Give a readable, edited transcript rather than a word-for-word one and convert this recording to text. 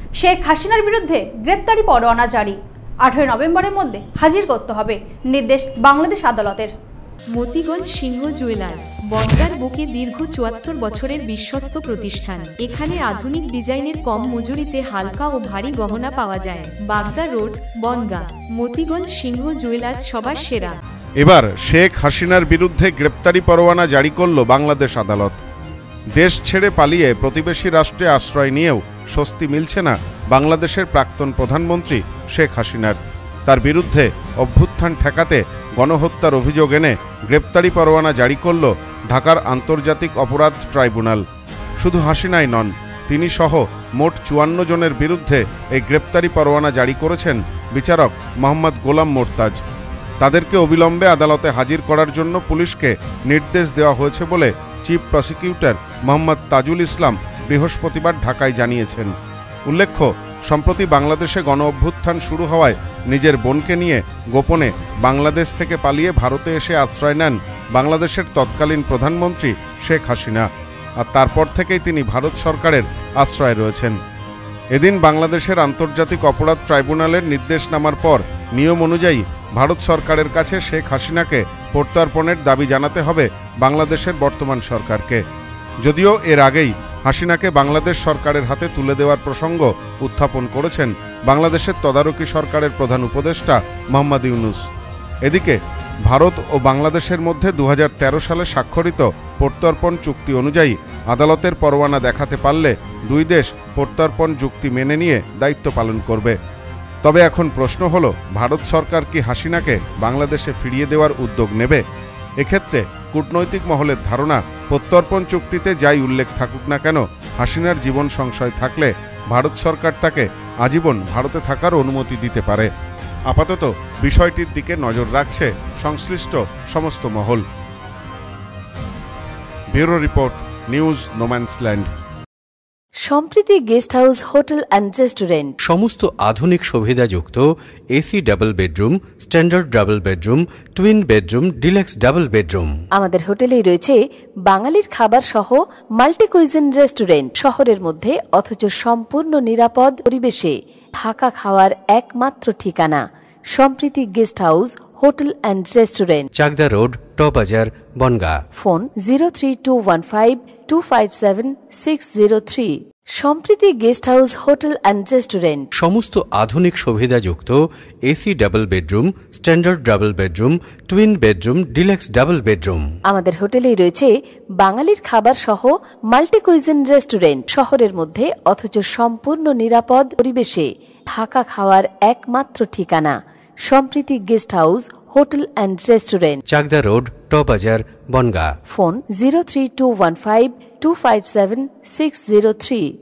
শেখ হাসিনার বিরুদ্ধে গ্রেপ্তারি পরোয়ানা জারি। 18 নভেম্বরের মধ্যে হাজির করতে হবে, নির্দেশ বাংলাদেশ আদালতের। মতিগঞ্জ সিংহ জুয়েলার্স বনগাঁর বুকে দীর্ঘ ৭৪ বছরের বিশ্বস্ত প্রতিষ্ঠান। এখানে আধুনিক ডিজাইনের কম মজুরিতে হালকা ও ভারী গহনা পাওয়া যায়। বাগদা রোড, বনগাঁ। মতিগঞ্জ সিংহ জুয়েলার্স সবার সেরা। এবার শেখ হাসিনার বিরুদ্ধে গ্রেপ্তারি পরোয়ানা জারি করল বাংলাদেশ আদালত। দেশ ছেড়ে পালিয়ে প্রতিবেশী রাষ্ট্রে আশ্রয় নিয়েও স্বস্তি মিলছে না বাংলাদেশের প্রাক্তন প্রধানমন্ত্রী শেখ হাসিনার। তার বিরুদ্ধে অভ্যুত্থান ঠেকাতে গণহত্যার অভিযোগ এনে গ্রেপ্তারি পরোয়ানা জারি করল ঢাকার আন্তর্জাতিক অপরাধ ট্রাইব্যুনাল। শুধু হাসিনাই নন, তিনি সহ মোট ৫৪ জনের বিরুদ্ধে এই গ্রেপ্তারি পরোয়ানা জারি করেছেন বিচারক মোহাম্মদ গোলাম মোর্তাজ। তাদেরকে অবিলম্বে আদালতে হাজির করার জন্য পুলিশকে নির্দেশ দেওয়া হয়েছে বলে চিফ প্রসিকিউটর মোহাম্মদ তাজুল ইসলাম বৃহস্পতিবার ঢাকায় জানিয়েছেন। উল্লেখ্য, সম্প্রতি বাংলাদেশে গণ অভ্যুত্থান শুরু হওয়ায় নিজের বোনকে নিয়ে গোপনে বাংলাদেশ থেকে পালিয়ে ভারতে এসে আশ্রয় নেন বাংলাদেশের তৎকালীন প্রধানমন্ত্রী শেখ হাসিনা। আর তারপর থেকেই তিনি ভারত সরকারের আশ্রয়ে রয়েছেন। এদিন বাংলাদেশের আন্তর্জাতিক অপরাধ ট্রাইব্যুনালের নির্দেশনামার পর নিয়ম অনুযায়ী ভারত সরকারের কাছে শেখ হাসিনাকে প্রত্যর্পণের দাবি জানাতে হবে বাংলাদেশের বর্তমান সরকারকে। যদিও এর আগেই হাসিনাকে বাংলাদেশ সরকারের হাতে তুলে দেওয়ার প্রসঙ্গ উত্থাপন করেছেন বাংলাদেশের তদারকি সরকারের প্রধান উপদেষ্টা মোহাম্মদ ইউনূস। এদিকে ভারত ও বাংলাদেশের মধ্যে ২০১৩ সালে স্বাক্ষরিত প্রত্যর্পণ চুক্তি অনুযায়ী আদালতের পরোয়ানা দেখাতে পারলে দুই দেশ প্রত্যর্পণ চুক্তি মেনে নিয়ে দায়িত্ব পালন করবে। তবে এখন প্রশ্ন হলো, ভারত সরকার কি হাসিনাকে বাংলাদেশে ফিরিয়ে দেওয়ার উদ্যোগ নেবে? এক্ষেত্রে কূটনৈতিক মহলের ধারণা, প্রত্যর্পণ চুক্তিতে যাই উল্লেখ থাকুক না কেন, হাসিনার জীবন সংশয় থাকলে ভারত সরকার তাকে আজীবন ভারতে থাকার অনুমতি দিতে পারে। আপাতত বিষয়টির দিকে নজর রাখছে সংশ্লিষ্ট সমস্ত মহল। Bureau report, news no man's land. Sampriti guest house, hotel and restaurant. সমস্ত আধুনিক সুবিধাযুক্ত AC double bedroom, standard double bedroom, twin bedroom, deluxe double bedroom. আমাদের হোটেলেই রয়েছে বাঙালির খাবার সহ মাল্টি কুইজিন রেস্টুরেন্ট। শহরের মধ্যে অথচ সম্পূর্ণ নিরাপদ পরিবেশে থাকা খাওয়ার একমাত্র ঠিকানা Sampriti guest house, hotel and restaurant, Chakdah road, টবাজার, Bangaon. Phone 03215257603। Sampriti guest house, hotel and restaurant. সমস্ত আধুনিক সুবিধাযুক্ত AC double bedroom, standard double bedroom, twin bedroom, deluxe double bedroom. আমাদের হোটেলেই রয়েছে বাঙালির খাবার সহ মাল্টি কুইজিন রেস্টুরেন্ট। শহরের মধ্যে অথচ সম্পূর্ণ নিরাপদ পরিবেশে থাকা খাওয়ার একমাত্র ঠিকানা Sampriti guest house, hotel and restaurant, Chakdah road, টবাজার, বনগাঁ। ফোন 03215257603।